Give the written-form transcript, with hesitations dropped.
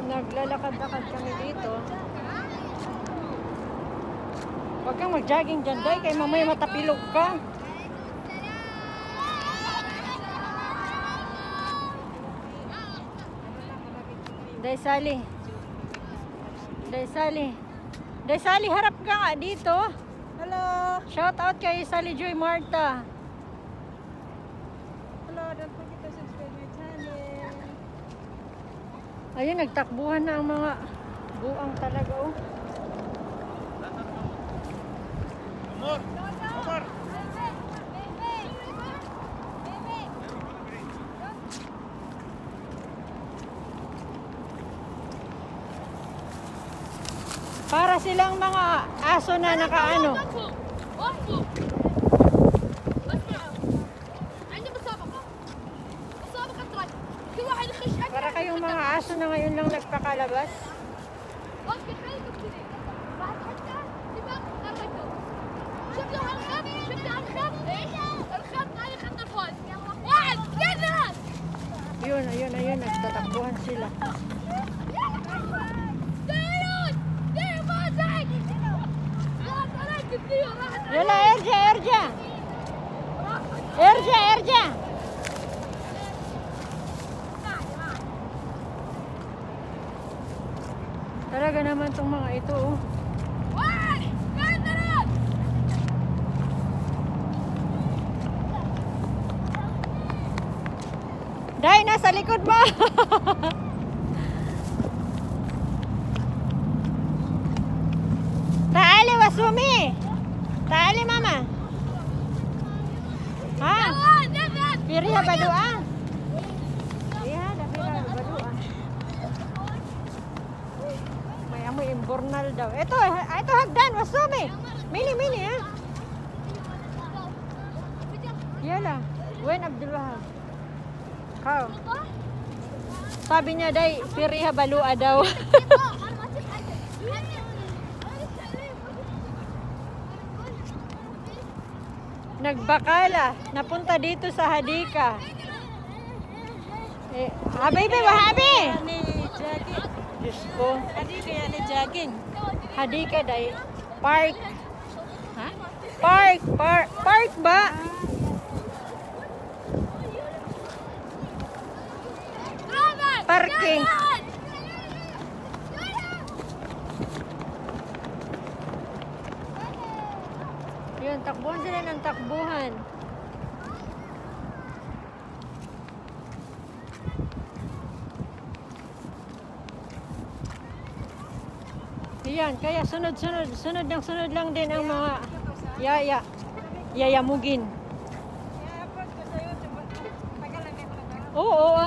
Naglalakad-lakad kami dito. Huwag kang mag-jogging dyan, day, kay mamaya matapilog ka. Day Sally. Day Sally. Day Sally, harap ka nga dito. Hello. Shout out kay Sally Joy Marta. Hello, don't forget to subscribe my channel. Ayun, nagtakbuhan na ang mga buang talaga, oh. Amor, Omar. Para silang mga aso na nakaano. Para kayong mga aso na ngayon lang nagpakalabas. Ayun, nagtatakbuhan sila. Yala, Erja. Talaga naman tong mga ito, oh. Day, nasa likod mo. Taali, wasumi. Taali, mama. Ha? Piriha badua. Iya, piriha badua. May amoy imbornal daw. Ito hagdan, wasumi. Mini, ha? Yala, Wen Abdul Wahab. Kau. Sabi niya, day, piriha balua daw. Nagbakala, napunta dito sa Hadika. Habibi, wahabi! Diyos ko. Hadika yan ni jogging. Hadika, day. Park. Ha? Park ba? Parking. Yun, takbuhan sila ng takbuhan. Yan, kaya sunod lang din ang mga yayamugin. Oo,